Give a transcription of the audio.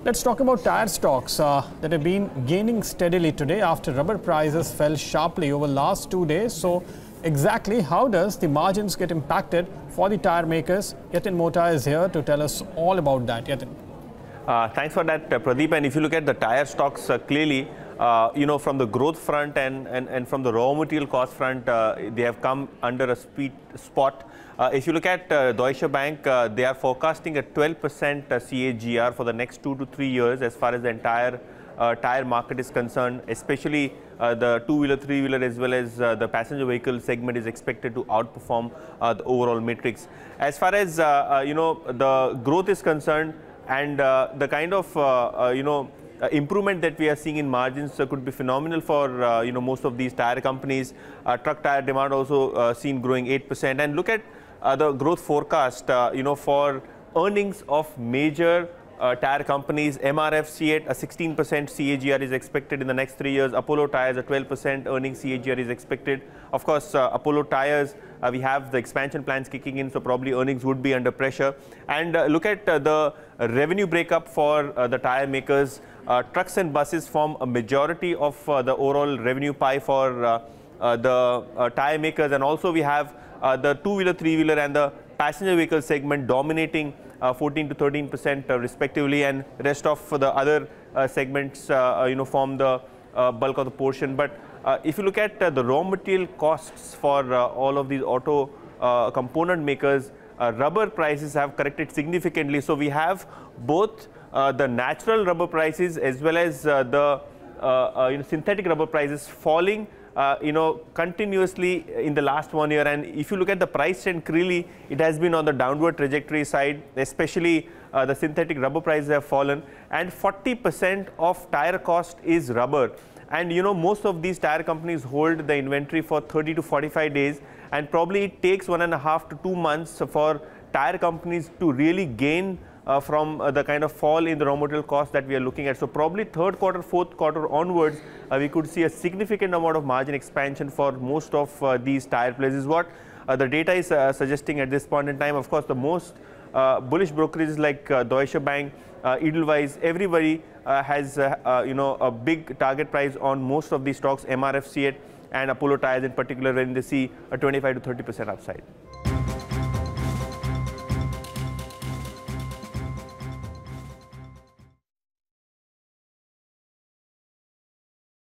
Let's talk about tire stocks that have been gaining steadily today after rubber prices fell sharply over last 2 days. So exactly how does the margins get impacted for the tire makers? Yatin Mota is here to tell us all about that. Yatin. Thanks for that, Pradeep. And if you look at the tire stocks clearly, from the growth front and from the raw material cost front, they have come under a sweet spot. If you look at Deutsche Bank, they are forecasting a 12% CAGR for the next 2 to 3 years as far as the entire tire market is concerned, especially the two-wheeler, three-wheeler as well as the passenger vehicle segment is expected to outperform the overall matrix. As far as, the growth is concerned and the kind of, improvement that we are seeing in margins could be phenomenal for most of these tire companies. Truck tire demand also seen growing 8%. And look at the growth forecast, for earnings of major tire companies. MRFC at a 16% CAGR is expected in the next 3 years. Apollo Tyres a 12% earnings CAGR is expected. Of course, Apollo Tyres, we have the expansion plans kicking in, so probably earnings would be under pressure. And look at the revenue breakup for the tire makers. Trucks and buses form a majority of the overall revenue pie for the tire makers, and also we have the two-wheeler, three-wheeler and the passenger vehicle segment dominating 14 to 13% respectively, and rest of the other segments form the bulk of the portion. But if you look at the raw material costs for all of these auto component makers, rubber prices have corrected significantly. So we have both the natural rubber prices as well as the synthetic rubber prices falling continuously in the last 1 year. And if you look at the price trend, clearly it has been on the downward trajectory side, especially the synthetic rubber prices have fallen, and 40% of tire cost is rubber. And most of these tire companies hold the inventory for 30 to 45 days, and probably it takes 1.5 to 2 months for tire companies to really gain from the kind of fall in the raw material cost that we are looking at. So probably third quarter, fourth quarter onwards, we could see a significant amount of margin expansion for most of these tire players, is what the data is suggesting at this point in time. Of course, the most bullish brokerages like Deutsche Bank, Edelweiss, everybody has a big target price on most of these stocks, MRFC and Apollo Tyres in particular, when they see a 25 to 30% upside.